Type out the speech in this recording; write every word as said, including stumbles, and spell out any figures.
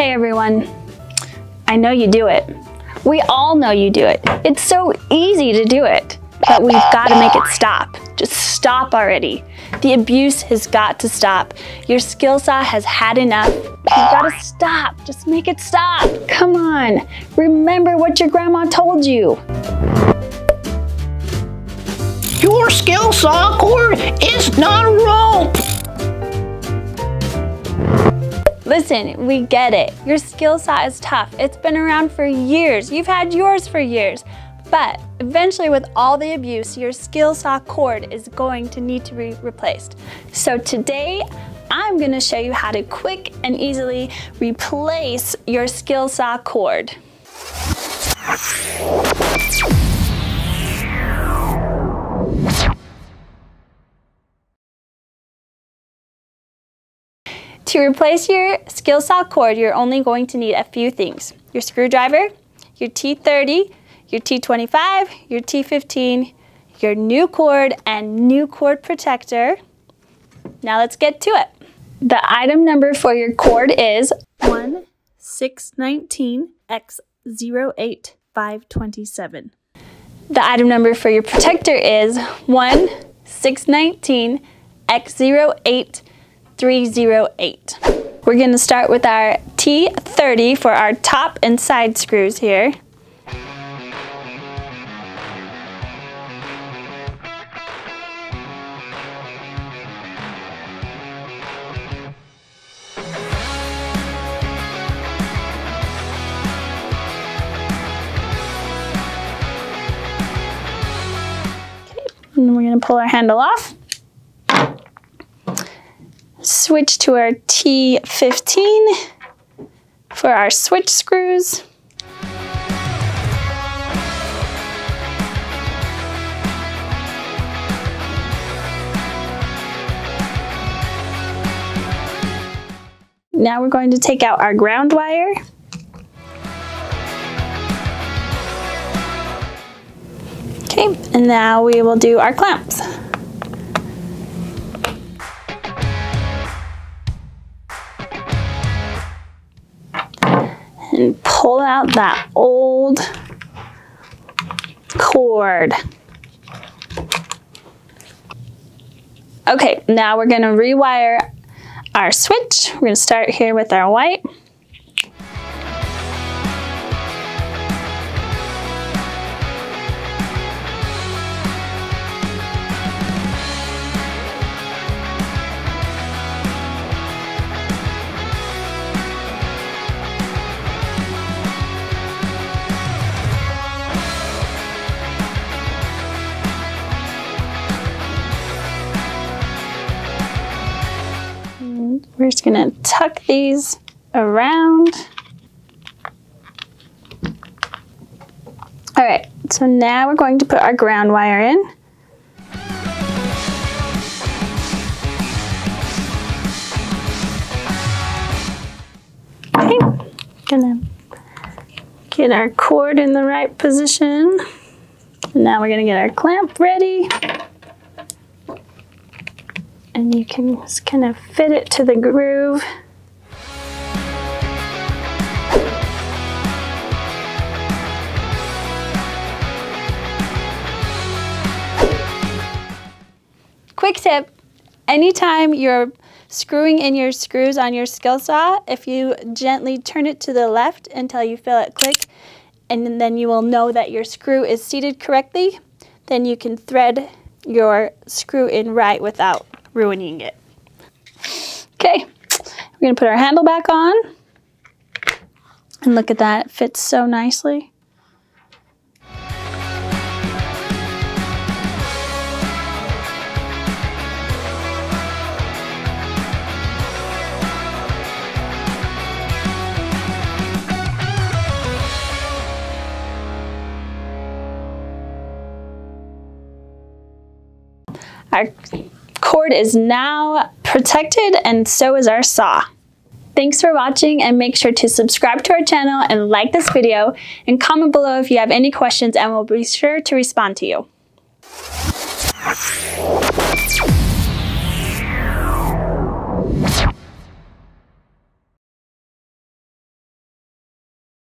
Hey everyone, I know you do it. We all know you do it. It's so easy to do it, but we've got to make it stop. Just stop already. The abuse has got to stop. Your skill saw has had enough. You've got to stop. Just make it stop. Come on. Remember what your grandma told you. Your skill saw cord is not a rope. Listen, we get it. Your skill saw is tough. It's been around for years. You've had yours for years. But eventually with all the abuse, your skill saw cord is going to need to be replaced. So today, I'm gonna show you how to quick and easily replace your skill saw cord. To replace your skill saw cord, you're only going to need a few things. Your screwdriver, your T thirty, your T twenty-five, your T fifteen, your new cord, and new cord protector. Now let's get to it. The item number for your cord is one six one nine X zero eight five two seven. The item number for your protector is one six one nine X zero eight three zero eight. We're going to start with our T thirty for our top and side screws here. And then we're going to pull our handle off. Switch to our T fifteen for our switch screws. Now we're going to take out our ground wire. Okay, and now we will do our clamps. And pull out that old cord. Okay, now we're going to rewire our switch. We're going to start here with our white. We're just gonna tuck these around. All right, so now we're going to put our ground wire in. Okay, gonna get our cord in the right position. And now we're gonna get our clamp ready. And you can just kind of fit it to the groove. Quick tip, anytime you're screwing in your screws on your skill saw, if you gently turn it to the left until you feel it click, and then you will know that your screw is seated correctly, then you can thread your screw in right without ruining it. Okay, we're gonna put our handle back on. And look at that, it fits so nicely. Our cord is now protected, and so is our saw. Thanks for watching, and make sure to subscribe to our channel and like this video, and comment below if you have any questions, and we'll be sure to respond to you.